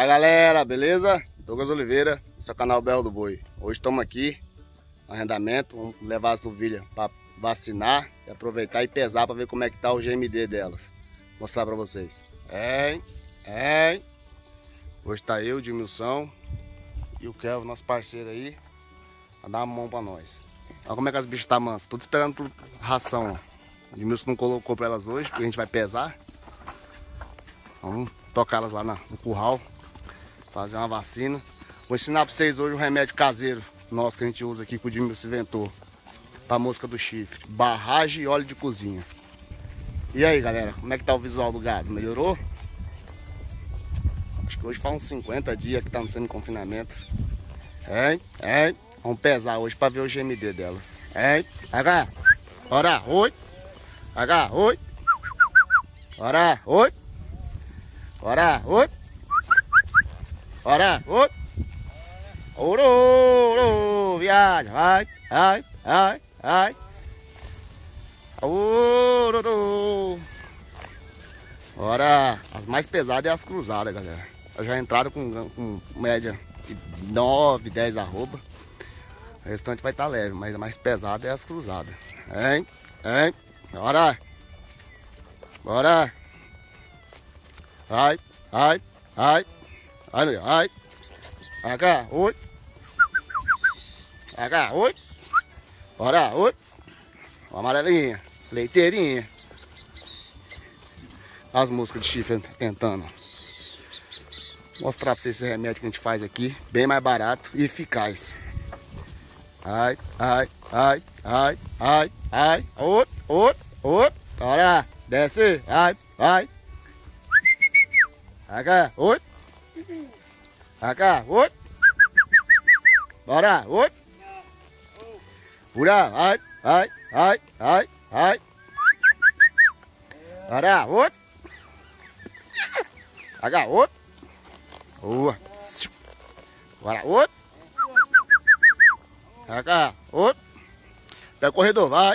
Fala galera, beleza? Douglas Oliveira, esse é o canal Berro do Boi. Hoje estamos aqui no arrendamento, vamos levar as novilhas para vacinar e aproveitar e pesar para ver como é que tá o GMD delas. Vou mostrar para vocês. Hoje tá eu, o Edmilson e o Kelvin, nosso parceiro aí, a dar uma mão para nós. Olha como é que as bichas tá mansas, tudo esperando por ração. O Edmilson não colocou para elas hoje, porque a gente vai pesar. Vamos tocar elas lá no curral, fazer uma vacina. Vou ensinar para vocês hoje um remédio caseiro nosso que a gente usa aqui, que o Edmilson inventou, para mosca do chifre: barragem e óleo de cozinha. E aí galera, como é que tá o visual do gado? Melhorou? Acho que hoje faz uns 50 dias que tá no semi-confinamento. Vamos pesar hoje para ver o GMD delas. H, ora, oi. H, oi. Ora, oi. Ora, oi. Ora, oi. Ouro, viaja, vai. Ouro. Ora, as mais pesadas é as cruzadas, galera. Elas já entraram com média de 9, 10 arroba. O restante vai estar leve, mas a mais pesada é as cruzadas. Bora. Bora. Ai. H, oi. H, oi. Bora, oi. Amarelinha, leiteirinha. As moscas de chifre tentando. Vou mostrar pra vocês esse remédio que a gente faz aqui, bem mais barato e eficaz. Oi. Bora, desce, vai. H, oi. H, oi. Bora, oi. Pura, vai. Bora, oi. H, oi. Boa. Bora, oi. H, oi. Pega o corredor, vai.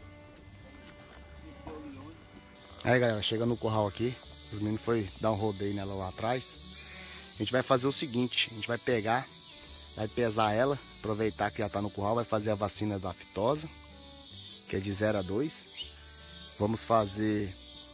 Aí galera, chega no curral aqui. Os meninos foi dar um rodeio nela lá atrás. A gente vai fazer o seguinte: a gente vai pegar, vai pesar ela, aproveitar que já tá no curral, vai fazer a vacina da aftosa, que é de 0 a 2. Vamos fazer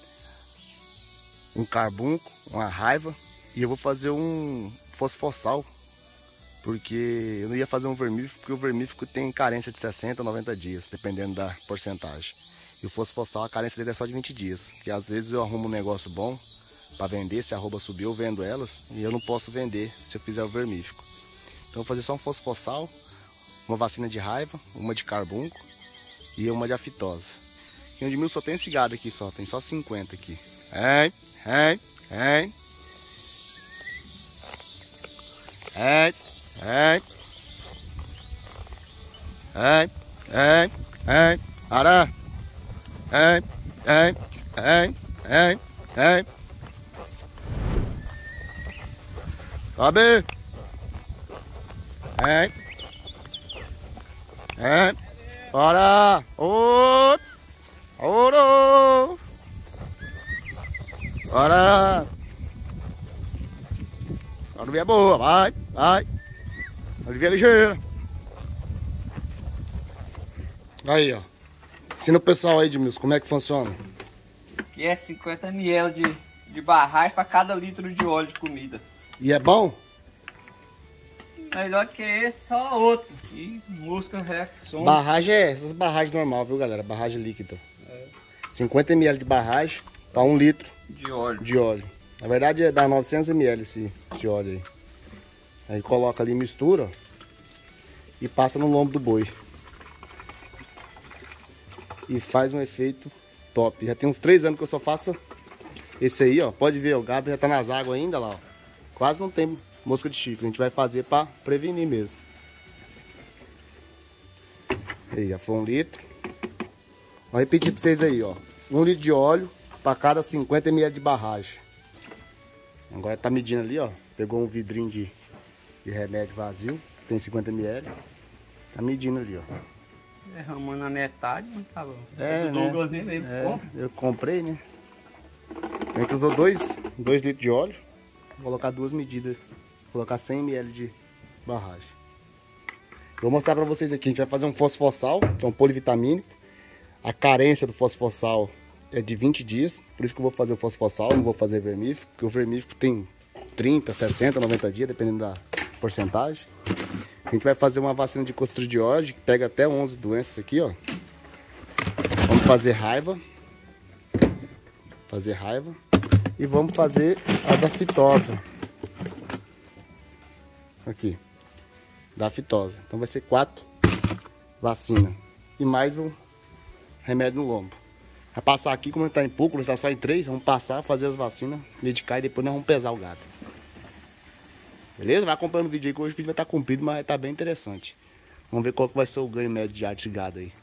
um carbunco, uma raiva, e eu vou fazer um fosfossal, porque eu não ia fazer um vermífugo, porque o vermífugo tem carência de 60 a 90 dias, dependendo da porcentagem. E o fosfossal, a carência dele é só de 20 dias. Porque às vezes eu arrumo um negócio bom para vender, se a arroba subir eu vendo elas, e eu não posso vender se eu fizer o vermífugo. Então eu vou fazer só um fosfossal, uma vacina de raiva, uma de carbunco e uma de aftosa. E o Edmilson só tem esse gado aqui só, tem só 50 aqui. Ara. Sobe. Bora. Ouro. Bora. A Olivia é boa, vai. A Olivia é ligeira. Aí, ó. Ensina o pessoal aí, Edmilson, como é que funciona. Que é 50 ml de barragem para cada litro de óleo de comida. E é bom? Melhor que esse, só outro. E mosca reação. Barragem é essas barragens normal, viu galera? Barragem líquida. 50 ml de barragem para 1 litro de óleo. Na verdade dá 900 ml esse óleo aí. Aí coloca ali, mistura, ó, e passa no lombo do boi. E faz um efeito top. Já tem uns 3 anos que eu só faço esse aí, ó. Pode ver, o gado já tá nas águas ainda lá, ó. Quase não tem mosca de chifre. A gente vai fazer para prevenir mesmo. Aí, já foi 1 litro. Vou repetir para vocês aí, ó. 1 litro de óleo para cada 50 ml de barragem. Agora tá medindo ali, ó. Pegou um vidrinho de remédio vazio. Tem 50 ml. Tá medindo ali, ó. Derramando a metade, mas tá bom. É, do Douglas mesmo, eu comprei, né? A gente usou 2 litros de óleo. Vou colocar duas medidas. Vou colocar 100 ml de barragem. Vou mostrar pra vocês aqui. A gente vai fazer um fosfossal, que é um polivitamínico. A carência do fosfossal é de 20 dias. Por isso que eu vou fazer o fosfossal, não vou fazer vermífugo. Porque o vermífugo tem 30, 60, 90 dias, dependendo da porcentagem. A gente vai fazer uma vacina de clostridiose, que pega até 11 doenças aqui, ó. Vamos fazer raiva. E vamos fazer a da fitosa. Aqui. Da fitosa. Então vai ser 4 vacinas. E mais um remédio no lombo. Vai passar aqui, como está em pouco, está só em 3. Vamos passar, fazer as vacinas, medicar e depois nós vamos pesar o gado. Beleza? Vai acompanhando o vídeo aí, que hoje o vídeo vai estar comprido, mas vai estar bem interessante. Vamos ver qual que vai ser o ganho médio diário desse gado aí.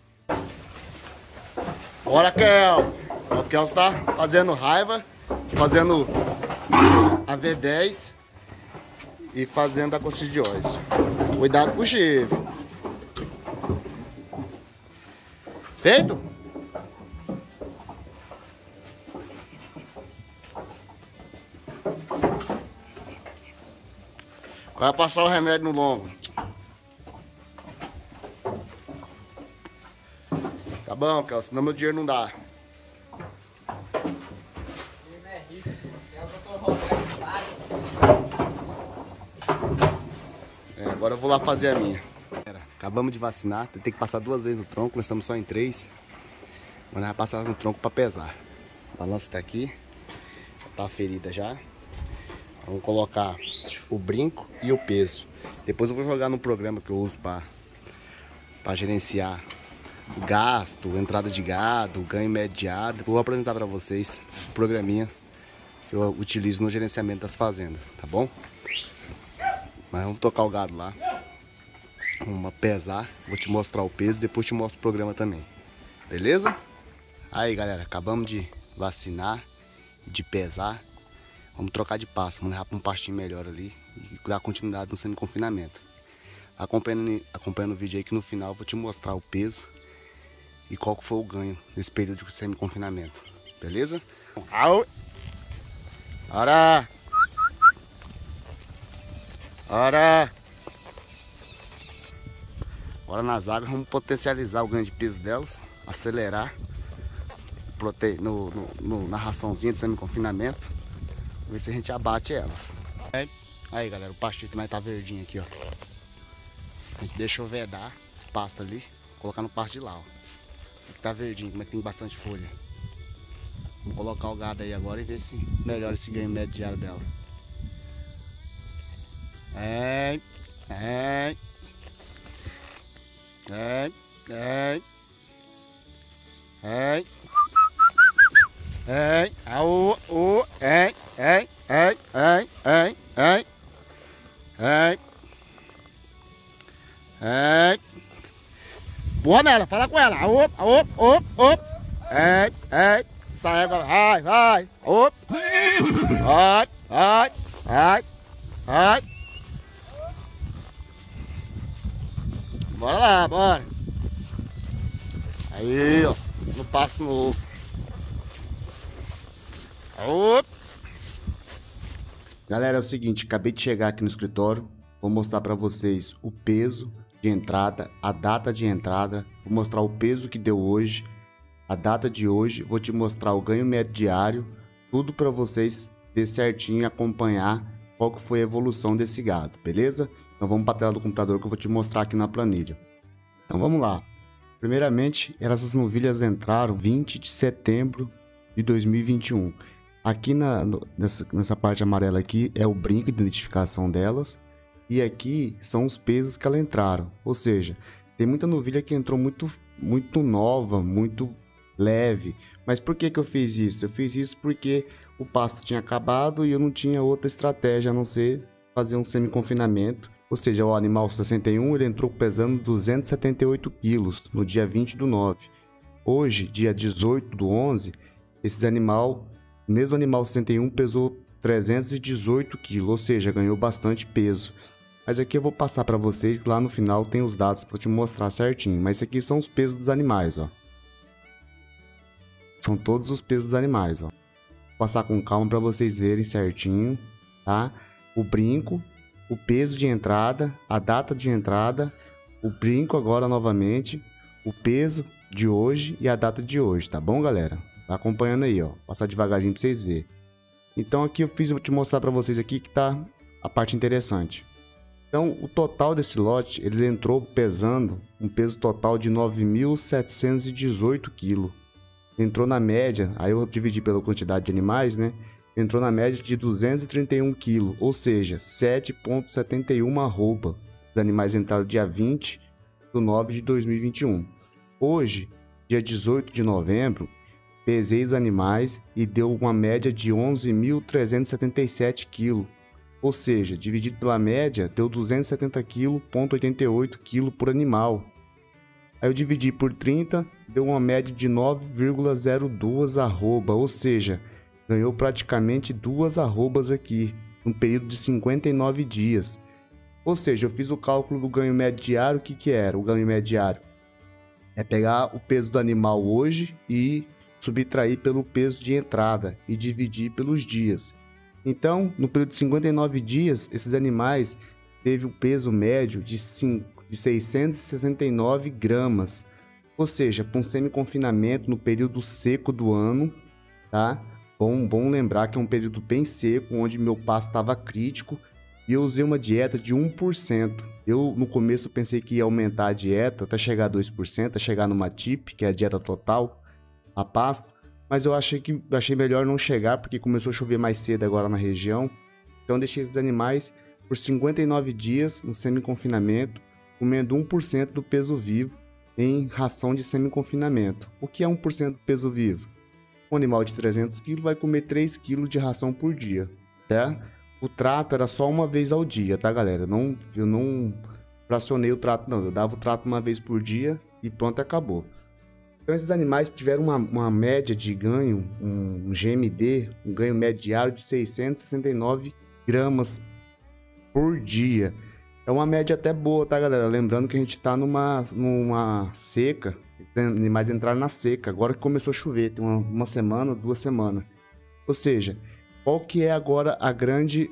Bora, Kel! O Kel está fazendo raiva, fazendo a V10 e fazendo a clostridiose. Cuidado com o chifre. Feito? Vai passar o remédio no lombo. Tá bom, Kel, senão meu dinheiro não dá. Agora eu vou lá fazer a minha. Acabamos de vacinar, tem que passar 2 vezes no tronco, nós estamos só em 3. Mas nós vamos passar no tronco para pesar. A balança está aqui, tá ferida já. Vamos colocar o brinco e o peso. Depois eu vou jogar no programa que eu uso para gerenciar o gasto, entrada de gado, ganho médio diário. Vou apresentar para vocês o programinha que eu utilizo no gerenciamento das fazendas, tá bom? Mas vamos tocar o gado lá. Vamos pesar, vou te mostrar o peso, depois te mostro o programa também. Beleza? Aí, galera, acabamos de vacinar, de pesar. Vamos trocar de pasto, vamos levar para um pastinho melhor ali e dar continuidade no semi-confinamento. Acompanhando o vídeo aí que no final eu vou te mostrar o peso e qual que foi o ganho nesse período de semi-confinamento. Beleza? Au! Ora! Ora! Agora nas águas vamos potencializar o ganho de peso delas, acelerar na raçãozinha de semi-confinamento, ver se a gente abate elas. Aí, galera, o pastinho mais tá verdinho aqui, ó. A gente deixou vedar esse pasto ali, colocar no pasto de lá, ó. Aqui tá verdinho, como é que tem bastante folha. Vamos colocar o gado aí agora e ver se melhora esse ganho médio diário dela. Porra nela, fala com ela. Essa égua, vai. Vai. Bora lá, bora. Aí, ó, no pasto novo. Galera, é o seguinte, acabei de chegar aqui no escritório. Vou mostrar pra vocês o peso de entrada, a data de entrada. Vou mostrar o peso que deu hoje, a data de hoje. Vou te mostrar o ganho médio diário. Tudo pra vocês ver certinho e acompanhar qual que foi a evolução desse gado, beleza? Então vamos para a tela do computador que eu vou te mostrar aqui na planilha. Então vamos lá. Primeiramente, essas novilhas entraram 20 de setembro de 2021. Aqui nessa parte amarela aqui é o brinco de identificação delas. E aqui são os pesos que elas entraram. Ou seja, tem muita novilha que entrou muito nova, muito leve. Mas por que eu fiz isso? Eu fiz isso porque o pasto tinha acabado e eu não tinha outra estratégia a não ser fazer um semi-confinamento. Ou seja, o animal 61 ele entrou pesando 278 quilos no dia 20/9. Hoje, dia 18/11, o mesmo animal 61 pesou 318 quilos, ou seja, ganhou bastante peso. Mas aqui eu vou passar para vocês, lá no final tem os dados para te mostrar certinho. Mas aqui são os pesos dos animais, ó. São todos os pesos dos animais, ó. Vou passar com calma para vocês verem certinho tá? O brinco, o peso de entrada, a data de entrada, o brinco agora novamente, o peso de hoje e a data de hoje, tá bom, galera? Tá acompanhando aí, ó. Passar devagarzinho pra vocês verem. Então aqui eu vou te mostrar para vocês aqui que tá a parte interessante. Então o total desse lote, ele entrou pesando um peso total de 9.718 kg. Entrou na média, aí eu dividi pela quantidade de animais, né? Entrou na média de 231 kg, ou seja, 7,71 arroba. Os animais entraram dia 20 de 9 de 2021. Hoje, dia 18 de novembro, pesei os animais e deu uma média de 11.377 kg. Ou seja, dividido pela média, deu 270,88 kg por animal. Aí eu dividi por 30, deu uma média de 9,02 arroba, ou seja, ganhou praticamente 2 arrobas aqui, num período de 59 dias. Ou seja, eu fiz o cálculo do ganho médio diário. O que era o ganho médio diário? É pegar o peso do animal hoje e subtrair pelo peso de entrada e dividir pelos dias. Então, no período de 59 dias, esses animais teve um peso médio de 669 gramas. Ou seja, para um semi-confinamento no período seco do ano, tá? Bom lembrar que é um período bem seco, onde meu pasto estava crítico, e eu usei uma dieta de 1%. Eu, no começo, pensei que ia aumentar a dieta até chegar a 2%, até chegar numa TIP, que é a dieta total, a pasto, mas eu achei melhor não chegar, porque começou a chover mais cedo agora na região. Então, deixei esses animais por 59 dias no semi-confinamento, comendo 1% do peso vivo em ração de semi-confinamento. O que é 1% do peso vivo? Um animal de 300 kg vai comer 3 kg de ração por dia, tá? O trato era só uma vez ao dia, tá, galera? Eu não fracionei o trato, não. Eu dava o trato uma vez por dia e pronto, acabou. Então, esses animais tiveram uma média de ganho, um GMD, um ganho médio diário de 669 gramas por dia. É uma média até boa, tá, galera? Lembrando que a gente tá numa seca, os animais entraram na seca, agora que começou a chover, tem uma semana, 2 semanas. Ou seja, qual que é agora a grande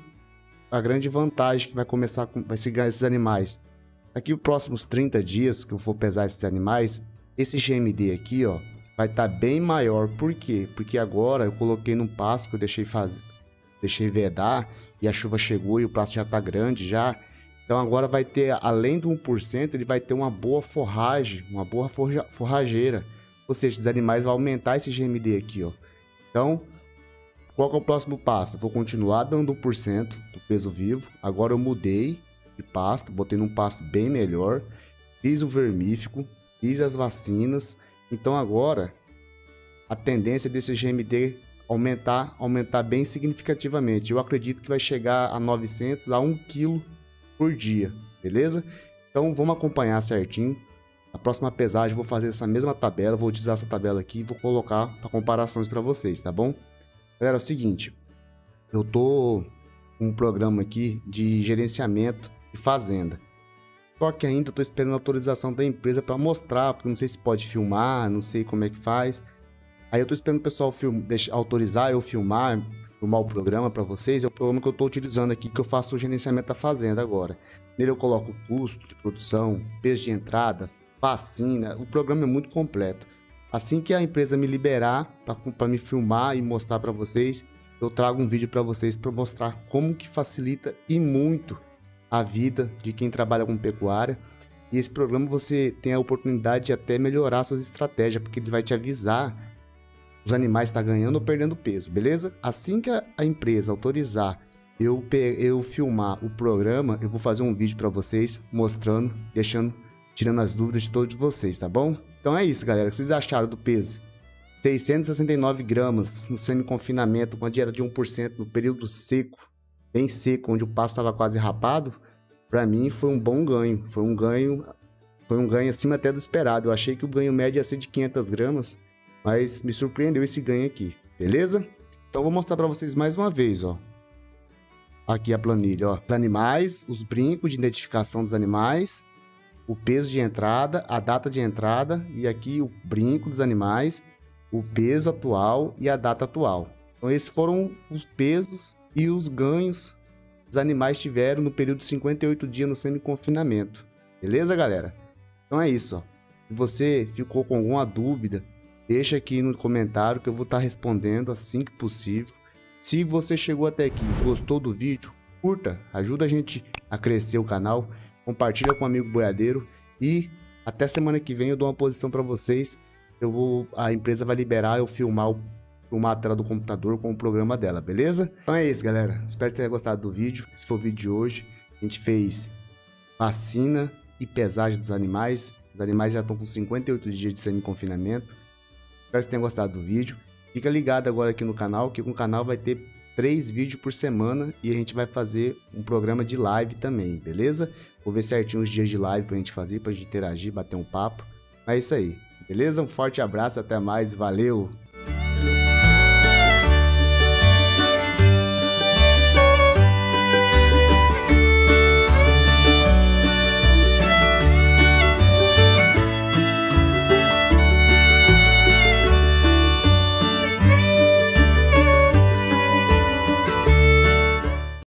vantagem que vai se ganhar esses animais? Daqui os próximos 30 dias que eu for pesar esses animais, esse GMD aqui, ó, vai estar bem maior. Por quê? Porque agora eu coloquei num pasto que eu deixei vedar e a chuva chegou e o pasto já tá grande já. Então agora vai ter, além do 1%, ele vai ter uma boa forragem, uma boa forrageira. Ou seja, esses animais vão aumentar esse GMD aqui, ó. Então, qual que é o próximo passo? Vou continuar dando 1% do peso vivo. Agora eu mudei de pasto, botei num pasto bem melhor, fiz o vermífugo, fiz as vacinas. Então agora a tendência desse GMD aumentar bem significativamente. Eu acredito que vai chegar a 900 a 1 kg por dia, beleza? Então vamos acompanhar certinho. A próxima pesagem eu vou fazer essa mesma tabela, vou utilizar essa tabela aqui e vou colocar para comparações para vocês, tá bom? Galera, é o seguinte, eu tô com um programa aqui de gerenciamento de fazenda. Só que ainda estou esperando a autorização da empresa para mostrar, porque não sei se pode filmar, não sei como é que faz. Aí eu estou esperando o pessoal autorizar eu filmar o programa para vocês. É o programa que eu estou utilizando aqui, que eu faço o gerenciamento da fazenda agora. Nele eu coloco o custo de produção, peso de entrada, vacina. O programa é muito completo. Assim que a empresa me liberar para me filmar e mostrar para vocês, eu trago um vídeo para vocês para mostrar como que facilita e muito a vida de quem trabalha com pecuária. E esse programa você tem a oportunidade de até melhorar suas estratégias, porque ele vai te avisar os animais estão ganhando ou perdendo peso, beleza? Assim que a empresa autorizar eu filmar o programa, eu vou fazer um vídeo para vocês mostrando, tirando as dúvidas de todos vocês, tá bom? Então é isso, galera. O que vocês acharam do peso? 669 gramas no semi-confinamento com a dieta de 1% no período seco, bem seco, onde o pasto estava quase rapado. Para mim foi um bom ganho. Foi um ganho acima até do esperado. Eu achei que o ganho médio ia ser de 500 gramas, mas me surpreendeu esse ganho aqui, beleza? Então vou mostrar para vocês mais uma vez, ó. Aqui a planilha, ó. Os animais, os brincos de identificação dos animais, o peso de entrada, a data de entrada e aqui o brinco dos animais, o peso atual e a data atual. Então esses foram os pesos e os ganhos os animais tiveram no período de 58 dias no semi-confinamento. Beleza, galera? Então é isso, ó. Se você ficou com alguma dúvida, deixa aqui no comentário que eu vou estar respondendo assim que possível. Se você chegou até aqui e gostou do vídeo, curta, ajuda a gente a crescer o canal, compartilha com um amigo boiadeiro e até semana que vem eu dou uma posição para vocês. A empresa vai liberar eu filmar a tela do computador com o programa dela, beleza? Então é isso, galera. Espero que tenha gostado do vídeo. Esse foi o vídeo de hoje. A gente fez vacina e pesagem dos animais. Os animais já estão com 58 dias de semi-confinamento. Espero que tenha gostado do vídeo. Fica ligado agora aqui no canal, que o canal vai ter 3 vídeos por semana e a gente vai fazer um programa de live também, beleza? Vou ver certinho os dias de live pra gente fazer, pra gente interagir, bater um papo. É isso aí, beleza? Um forte abraço, até mais, valeu!